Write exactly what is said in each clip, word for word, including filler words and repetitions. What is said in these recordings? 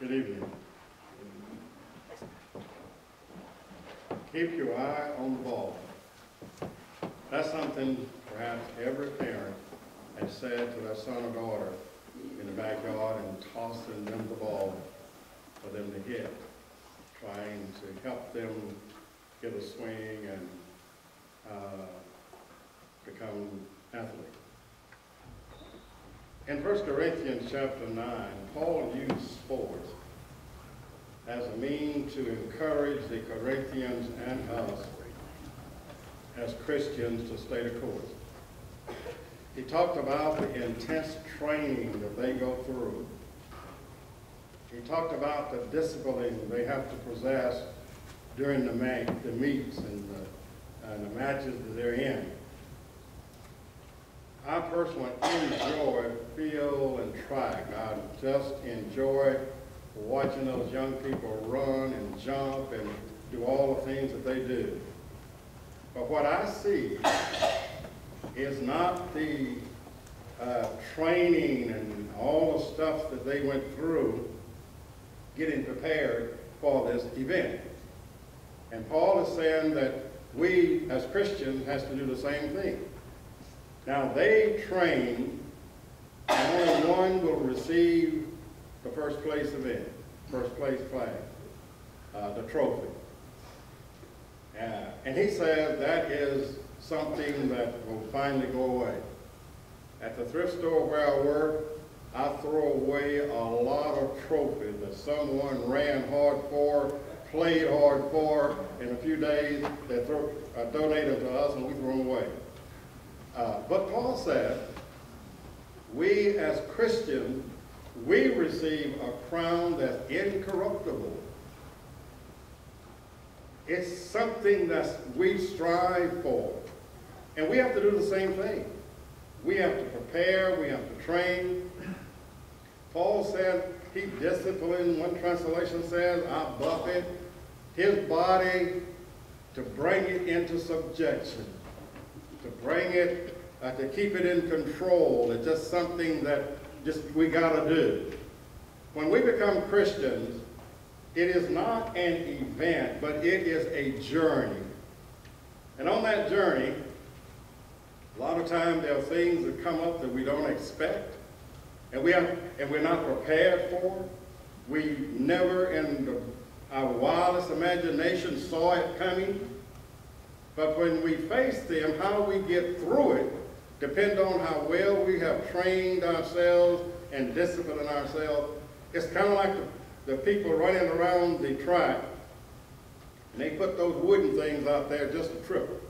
Good evening. Keep your eye on the ball. That's something perhaps every parent has said to their son or daughter in the backyard and tossing them the ball for them to hit, trying to help them get a swing and uh, become athletes. In First Corinthians chapter nine, Paul used sports as a means to encourage the Corinthians and us as Christians to stay the course. He talked about the intense training that they go through. He talked about the discipline they have to possess during the, ma the meets and the, and the matches that they're in. I personally enjoy field and track. I just enjoy watching those young people run and jump and do all the things that they do. But what I see is not the uh, training and all the stuff that they went through getting prepared for this event. And Paul is saying that we as Christians has to do the same thing. Now they train, and only one will receive the first place event, first place flag, uh, the trophy. Uh, and he says that is something that will finally go away. At the thrift store where I work, I throw away a lot of trophies that someone ran hard for, played hard for. In a few days, they throw, uh, donate them to us and we throw them away. Uh, but Paul said, we as Christians, we receive a crown that's incorruptible. It's something that we strive for. And we have to do the same thing. We have to prepare, we have to train. Paul said he disciplined, one translation says, I buffet his body to bring it into subjection. To bring it, uh, to keep it in control. It's just something that just we gotta do. When we become Christians, it is not an event, but it is a journey. And on that journey, a lot of times there are things that come up that we don't expect, and we have, and we're not prepared for. We never in the, our wildest imagination saw it coming. But when we face them, how we get through it depends on how well we have trained ourselves and disciplined ourselves. It's kind of like the, the people running around the track, and they put those wooden things out there just to trip.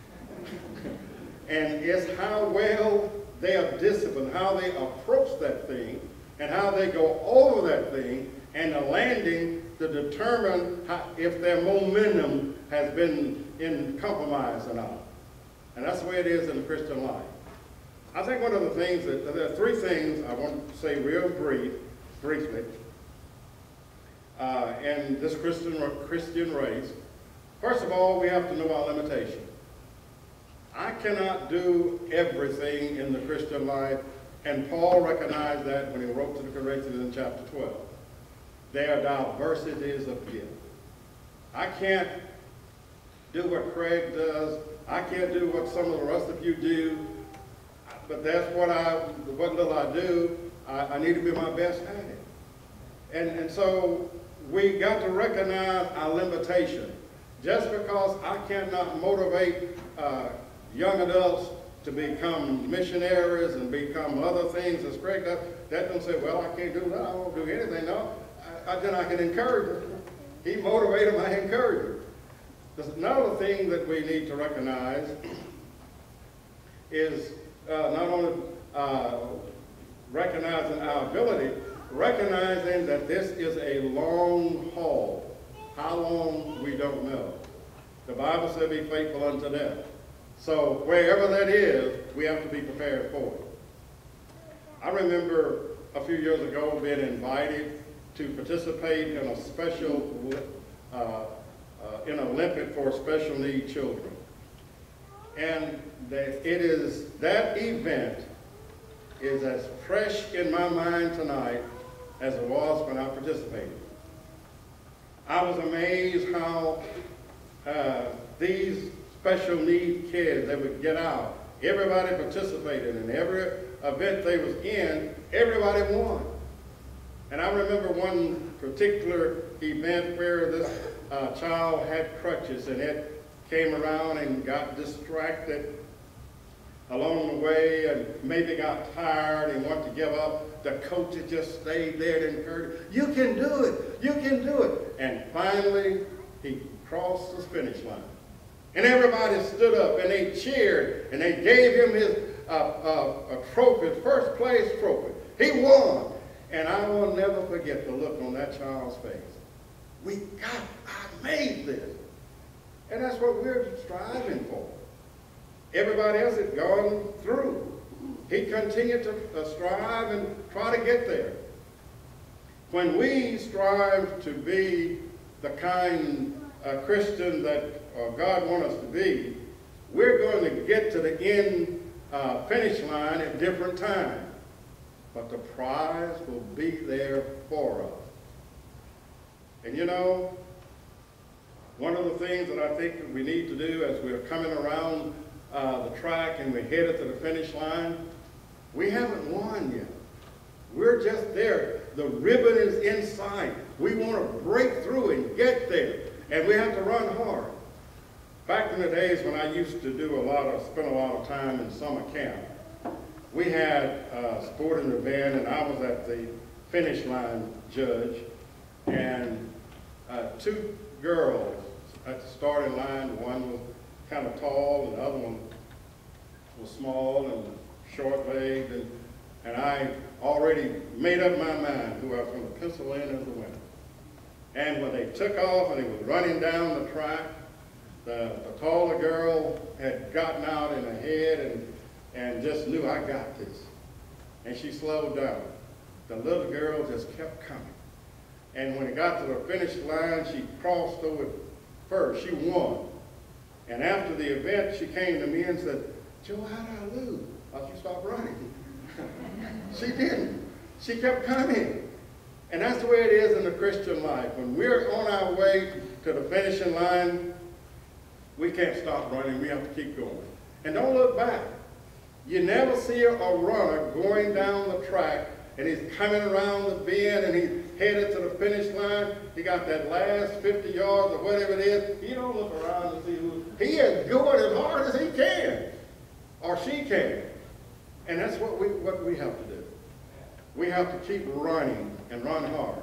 And it's how well they are disciplined, how they approach that thing, and how they go over that thing, and the landing to determine how, if their momentum has been in compromise or not. And that's the way it is in the Christian life. I think one of the things that, there are three things I want to say real brief, briefly, uh, in this Christian, Christian race. First of all, we have to know our limitations. I cannot do everything in the Christian life, and Paul recognized that when he wrote to the Corinthians in chapter twelve. There are diversities of gifts. I can't do what Craig does. I can't do what some of the rest of you do, but that's what I, what little I do, I, I need to be my best at it. And, and so we got to recognize our limitation. Just because I cannot motivate uh, young adults to become missionaries and become other things as Craig does, that don't say, well, I can't do that, I won't do anything. No, I, I, then I can encourage them. He motivated them, I encourage them. Another thing that we need to recognize is uh, not only uh, recognizing our ability, recognizing that this is a long haul. How long, we don't know. The Bible said be faithful unto death. So wherever that is, we have to be prepared for it. I remember a few years ago being invited to participate in a special uh, Uh, in Olympic for special need children. And that it is, that event is as fresh in my mind tonight as it was when I participated. I was amazed how uh, these special need kids, they would get out. Everybody participated, and every event they was in, everybody won. And I remember one particular event where this uh, child had crutches, and it came around and got distracted along the way and maybe got tired and wanted to give up. The coach had just stayed there and encouraged, you can do it, you can do it. And finally, he crossed the finish line. And everybody stood up and they cheered and they gave him his uh, uh, a trophy, first place trophy. He won. And I will never forget the look on that child's face. We got, I made this. And that's what we're striving for. Everybody else had gone through. He continued to uh, strive and try to get there. When we strive to be the kind uh, Christian that uh, God wants us to be, we're going to get to the end uh, finish line at different times. But the prize will be there for us. And you know, one of the things that I think that we need to do as we're coming around uh, the track and we're headed to the finish line, we haven't won yet. We're just there. The ribbon is in sight. We want to break through and get there. And we have to run hard. Back in the days when I used to do a lot of, spend a lot of time in summer camp, we had a sporting event, and I was at the finish line judge, and uh, two girls at the starting line. One was kind of tall, and the other one was small and short-legged, and, and I already made up my mind who I was going to pencil in as the winner. And when they took off and they were running down the track, the, the taller girl had gotten out in ahead and, and just knew, I got this. And she slowed down. The little girl just kept coming. And when it got to the finish line, she crossed over first. She won. And after the event, she came to me and said, Joe, how did I lose? I thought you stopped running. She didn't. She kept coming. And that's the way it is in the Christian life. When we're on our way to the finishing line, we can't stop running. We have to keep going. And don't look back. You never see a runner going down the track and he's coming around the bend and he's headed to the finish line. He got that last fifty yards or whatever it is. He don't look around to see who. He is going as hard as he can, or she can. And that's what we, what we have to do. We have to keep running and run hard.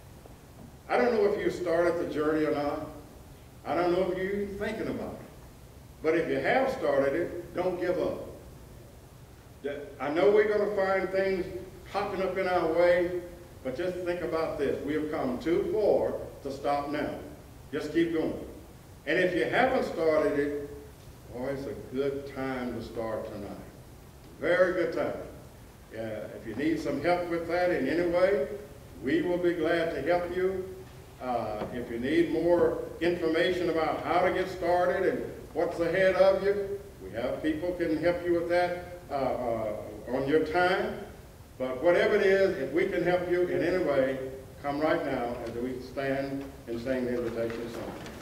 I don't know if you started the journey or not. I don't know if you're thinking about it. But if you have started it, don't give up. I know we're going to find things popping up in our way, but just think about this. We have come too far to stop now. Just keep going. And if you haven't started it, boy, it's a good time to start tonight. Very good time. Uh, if you need some help with that in any way, we will be glad to help you. Uh, if you need more information about how to get started and what's ahead of you, we have people can help you with that uh, uh, on your time. But whatever it is, if we can help you in any way, come right now as we stand and sing the invitation song.